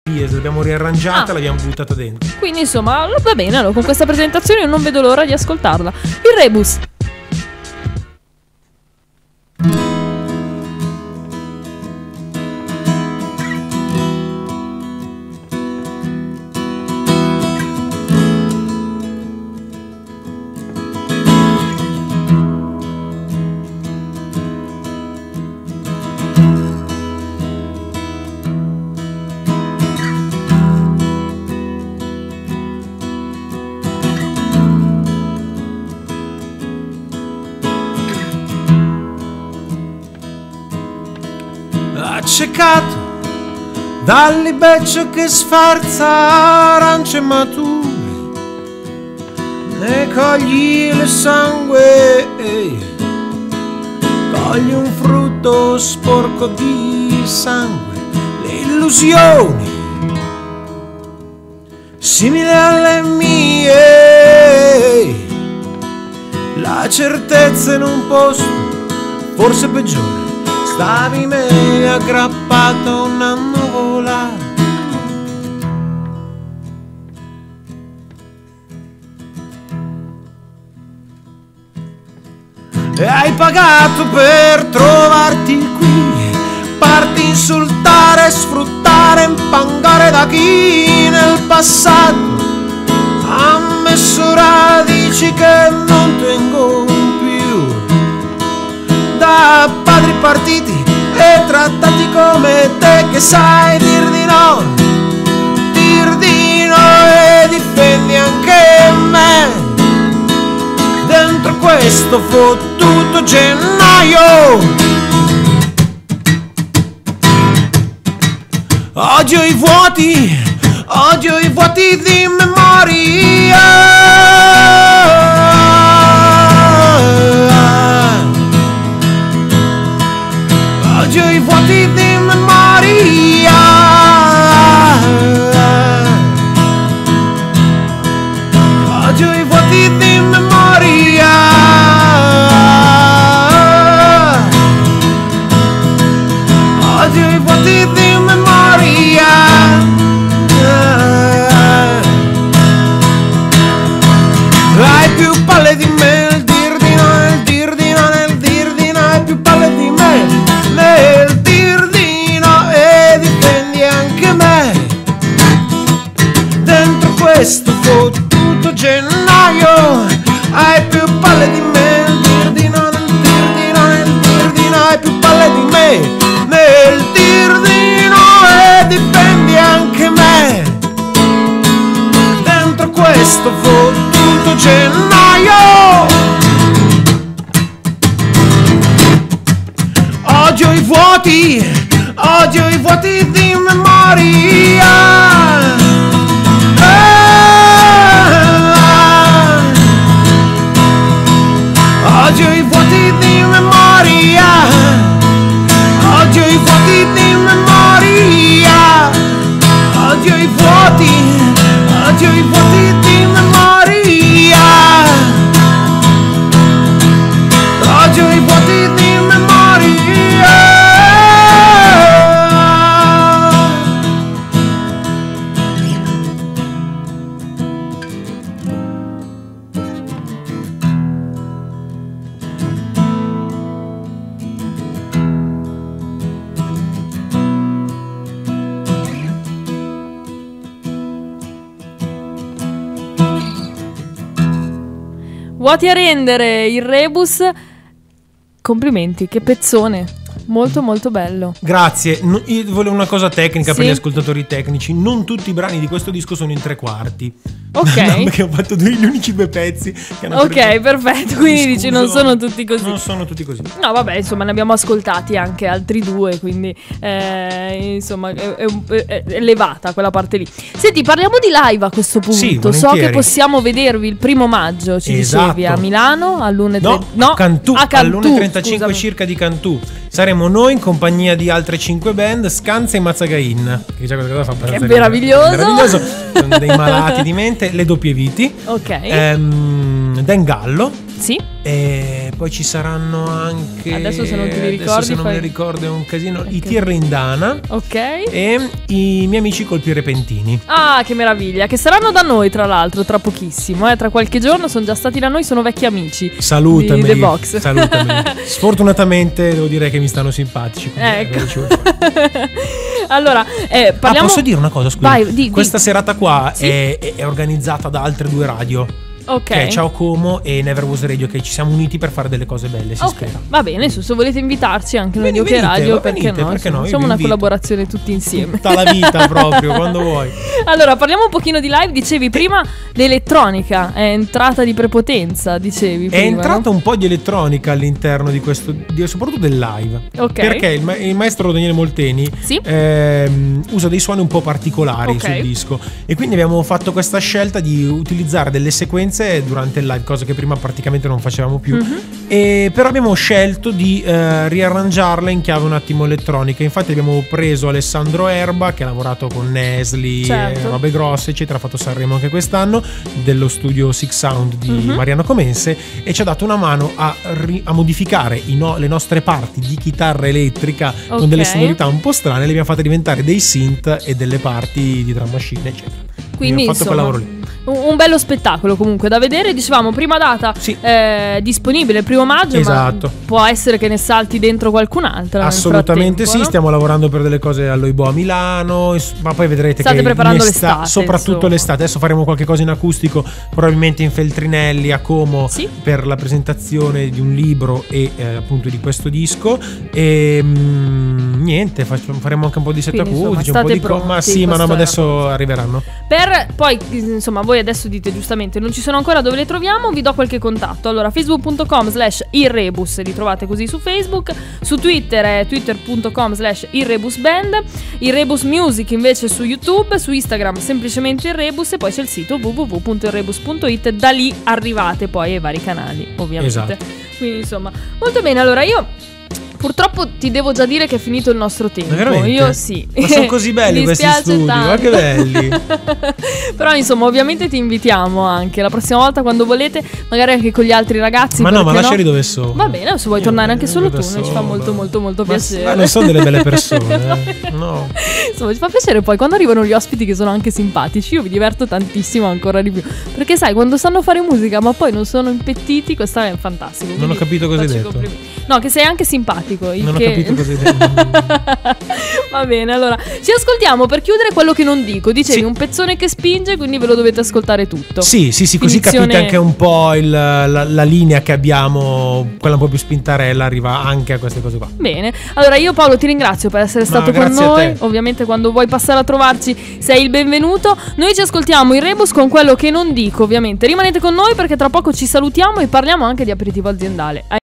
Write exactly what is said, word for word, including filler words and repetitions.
l'abbiamo riarrangiata, Ah. l'abbiamo buttata dentro. Quindi insomma va bene, allora, con questa presentazione io non vedo l'ora di ascoltarla. Il rebus. Accecato dal libeccio che sfarza arance mature, ne cogli il sangue, cogli un frutto sporco di sangue, le illusioni simili alle mie, la certezza in un posto forse peggiore. Stavi meglio aggrappato a una nuvola. E hai pagato per trovarti qui. Parti insultare, sfruttare, impangare da chi nel passato ha messo radici che non tengo più. Da padri partiti e trattati come te che sai dir di no, dir di no e difendi anche me dentro questo fottuto gennaio. Odio i vuoti, odio i vuoti di memoria. Odio i vuoti di memoria. Odio i vuoti di memoria. Odio i vuoti di memoria. Hai più palle di me, il dir di no, il dir di no, nel dir di no, hai più palle di me nel dir di no e difendi anche me dentro questo fottuto gennaio. Hai più palle di me, il dir di no, nel dir di no, nel dir di no, hai più palle di me nel dir di no e difendi anche me dentro questo fottuto gennaio. Odio i vuoti, odio i vuoti di memoria. Ah, odio i vuoti di memoria. Odio i vuoti di memoria. Odio i vuoti, odio i vuoti di memoria. Odio i vuoti di memoria. Vuoti a rendere il rebus. Complimenti, che pezzone. Molto molto bello. Grazie. No, io volevo una cosa tecnica, Sì. per gli ascoltatori tecnici. Non tutti i brani di questo disco sono in tre quarti. Ok. No, perché ho fatto due, gli unici due pezzi che hanno Ok, preso- perfetto. Quindi Mi dici scuso. non sono tutti così. Non sono tutti così. No, vabbè, insomma, ne abbiamo ascoltati anche altri due, quindi eh, insomma è, è, un- è elevata quella parte lì. Senti, parliamo di live a questo punto. Sì, so volentieri. che possiamo vedervi il primo maggio, ci Esatto. dicevi, a Milano all'une No, no, a Cantù, a Cantù, all'una e trentacinque scusami. circa di Cantù. Saremo noi in compagnia di altre cinque band, Scanza e Mazzagain. Che già questa cosa fa abbastanza ridere. meraviglioso. Meraviglioso. Sono dei malati di mente. Le doppie viti. Ok. Ehm, Dan Gallo. Sì. E poi ci saranno anche, adesso se non te li ricordi, adesso se non fai... me li ricordo è un casino, okay. I Tirrindana, ok, e i miei amici Colpi Repentini. Ah, che meraviglia, che saranno da noi tra l'altro tra pochissimo, eh? Tra qualche giorno sono già stati da noi, sono vecchi amici. Salutami, di The Box. salutami. Sfortunatamente devo dire che mi stanno simpatici, ecco. eh, allora eh, parliamo... ah, posso dire una cosa, scusa? Vai, di, questa di. serata qua sì? è, è organizzata da altre due radio. Ok. Che è Ciao Como e Never Was Radio, che ci siamo uniti per fare delle cose belle, si okay. spera. Va bene, se volete invitarci anche noi di venite, OK Radio, venite, perché no? Perché no? Facciamo una collaborazione tutti insieme. Tutta la vita proprio, quando vuoi. Allora, parliamo un pochino di live. Dicevi prima l'elettronica è entrata di prepotenza, dicevi prima, È entrata no? un po' di elettronica all'interno di questo, di, soprattutto del live. Ok. Perché il, ma- il maestro Daniele Molteni sì? ehm, usa dei suoni un po' particolari okay. sul disco. E quindi abbiamo fatto questa scelta di utilizzare delle sequenze durante il live, cosa che prima praticamente non facevamo più. Mm-hmm. E però abbiamo scelto di eh, riarrangiarla in chiave un attimo elettronica. Infatti abbiamo preso Alessandro Erba, che ha lavorato con Nesli, certo. e robe grosse eccetera, ha fatto Sanremo anche quest'anno, dello studio Six Sound di mm-hmm. Mariano Comense, e ci ha dato una mano a, ri- a modificare i no- le nostre parti di chitarra elettrica, okay. con delle sonorità un po' strane, le abbiamo fatte diventare dei synth e delle parti di drum machine eccetera. Quindi abbiamo fatto insomma, quel lavoro lì. Un bello spettacolo comunque da vedere. Dicevamo prima data sì. eh, disponibile il primo maggio, esatto. ma può essere che ne salti dentro qualcun'altra. Assolutamente sì, no? Stiamo lavorando per delle cose all'Oibo a Milano, ma poi vedrete state che preparando l'estate, l'estate, soprattutto insomma. l'estate. Adesso faremo qualche cosa in acustico, probabilmente in Feltrinelli a Como, sì? per la presentazione di un libro e eh, appunto di questo disco. E mh, niente, facciamo, faremo anche un po' di set acustici, un po' di co- ma sì, ma no, ma adesso arriveranno. Per poi insomma voi adesso dite giustamente non ci sono ancora, dove le troviamo? Vi do qualche contatto. Allora facebook punto com slash irrebus, li trovate così su Facebook, su Twitter è twitter punto com slash irrebusband, Irrebus Music invece su YouTube, su Instagram semplicemente Irrebus, e poi c'è il sito w w w punto irrebus punto i t, da lì arrivate poi ai vari canali ovviamente. Esatto. Quindi insomma molto bene. Allora io purtroppo ti devo già dire che è finito il nostro tempo. Veramente? Io sì. Ma sono così belli questi studi, ma che belli. Però insomma ovviamente ti invitiamo anche la prossima volta quando volete, magari anche con gli altri ragazzi. Ma no, ma no? lasciali dove sono. Va bene, se vuoi io tornare anche solo tu, noi solo. ci fa molto molto molto ma piacere. Ma non sono delle belle persone, eh? No. Insomma ci fa piacere poi quando arrivano gli ospiti che sono anche simpatici. Io mi diverto tantissimo ancora di più, perché sai, quando sanno fare musica ma poi non sono impettiti, questa è fantastico. Non ho capito cosa hai detto. No, che sei anche simpatico. Non che... ho capito cosa hai detto. Va bene, allora ci ascoltiamo per chiudere quello che non dico. Dicevi sì. un pezzone che spinge, quindi ve lo dovete ascoltare tutto. Sì, sì, sì, così Finizione... capite anche un po' il, la, la linea che abbiamo, quella un po' più spintarella, arriva anche a queste cose qua. Bene, allora io Paolo ti ringrazio per essere stato no, con noi. Ovviamente quando vuoi passare a trovarci sei il benvenuto. Noi ci ascoltiamo in Rebus con quello che non dico, ovviamente. Rimanete con noi perché tra poco ci salutiamo e parliamo anche di aperitivo aziendale.